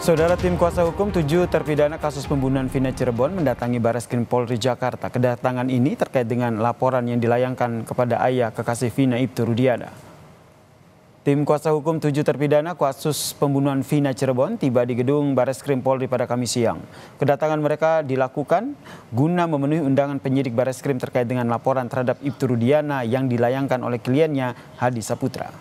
Saudara, tim kuasa hukum 7 terpidana kasus pembunuhan Vina Cirebon mendatangi Bareskrim Polri Jakarta. Kedatangan ini terkait dengan laporan yang dilayangkan kepada ayah kekasih Vina, Ibtu Rudiana. Tim kuasa hukum 7 terpidana kasus pembunuhan Vina Cirebon tiba di gedung Bareskrim Polri pada Kamis siang. Kedatangan mereka dilakukan guna memenuhi undangan penyidik Bareskrim terkait dengan laporan terhadap Ibtu Rudiana yang dilayangkan oleh kliennya Hadi Saputra.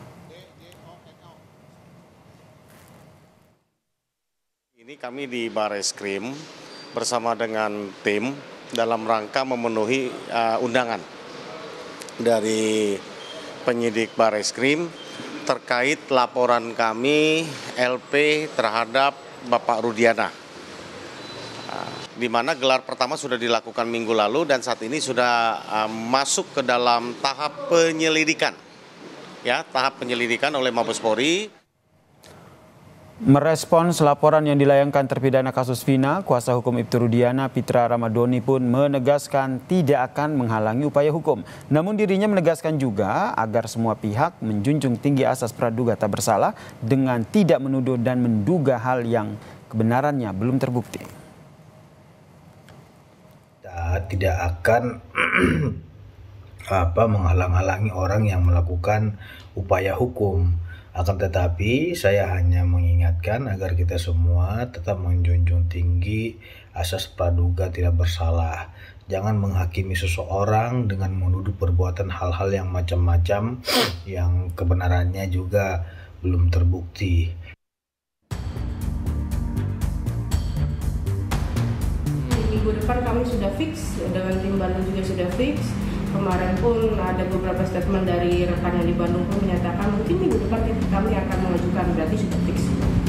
Ini kami di Bareskrim bersama dengan tim dalam rangka memenuhi undangan dari penyidik Bareskrim terkait laporan kami LP terhadap Bapak Rudiana. Di mana gelar pertama sudah dilakukan minggu lalu dan saat ini sudah masuk ke dalam tahap penyelidikan. Ya, tahap penyelidikan oleh Mabes Polri. Merespons laporan yang dilayangkan terpidana kasus Vina, kuasa hukum Ibtu Rudiana, Pitra Ramadhani pun menegaskan tidak akan menghalangi upaya hukum. Namun dirinya menegaskan juga agar semua pihak menjunjung tinggi asas praduga tak bersalah dengan tidak menuduh dan menduga hal yang kebenarannya belum terbukti. Tidak akan menghalang-halangi orang yang melakukan upaya hukum. Akan tetapi saya hanya mengingatkan agar kita semua tetap menjunjung tinggi asas praduga tidak bersalah. Jangan menghakimi seseorang dengan menuduh perbuatan hal-hal yang macam-macam yang kebenarannya juga belum terbukti. Minggu depan kami sudah fix, dengan tim Bandung juga sudah fix. Kemarin pun ada beberapa statement dari rekan yang di Bandung pun menyatakan mungkin minggu depan kami akan mengajukan, berarti sudah fix.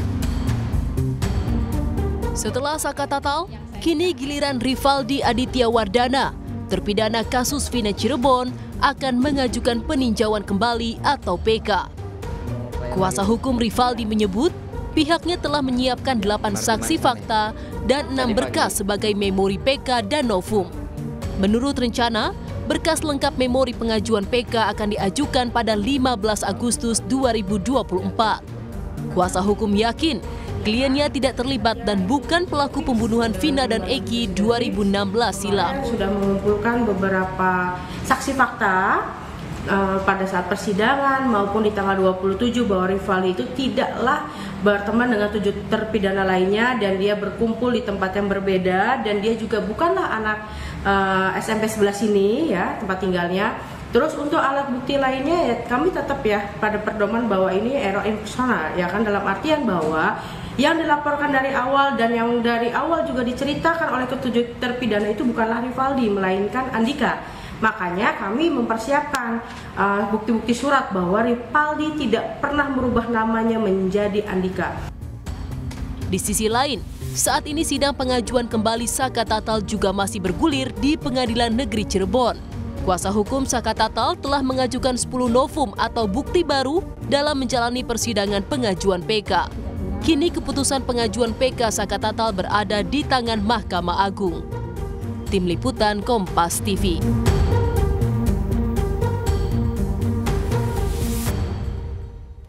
Setelah Saka Tatal, kini giliran Rivaldi Aditya Wardana, terpidana kasus Vina Cirebon, akan mengajukan peninjauan kembali atau PK. Kuasa hukum Rivaldi menyebut pihaknya telah menyiapkan 8 saksi fakta dan 6 berkas sebagai memori PK dan novum. Menurut rencana, berkas lengkap memori pengajuan PK akan diajukan pada 15 Agustus 2024. Kuasa hukum yakin kliennya tidak terlibat dan bukan pelaku pembunuhan Vina dan Eki 2016 silam. Sudah mengumpulkan beberapa saksi fakta pada saat persidangan maupun di tanggal 27 bahwa Rivaldi itu tidaklah berteman dengan 7 terpidana lainnya dan dia berkumpul di tempat yang berbeda dan dia juga bukanlah anak SMP 11 ini ya tempat tinggalnya. Terus untuk alat bukti lainnya ya kami tetap ya pada pedoman bahwa ini error impersonal ya kan, dalam artian bahwa yang dilaporkan dari awal dan yang dari awal juga diceritakan oleh ke-7 terpidana itu bukanlah Rivaldi melainkan Andika. Makanya kami mempersiapkan bukti-bukti surat bahwa Rivaldi tidak pernah merubah namanya menjadi Andika. Di sisi lain, saat ini sidang pengajuan kembali Saka Tatal juga masih bergulir di Pengadilan Negeri Cirebon. Kuasa hukum Saka Tatal telah mengajukan 10 novum atau bukti baru dalam menjalani persidangan pengajuan PK. Kini keputusan pengajuan PK Saka Tatal berada di tangan Mahkamah Agung. Tim Liputan Kompas TV.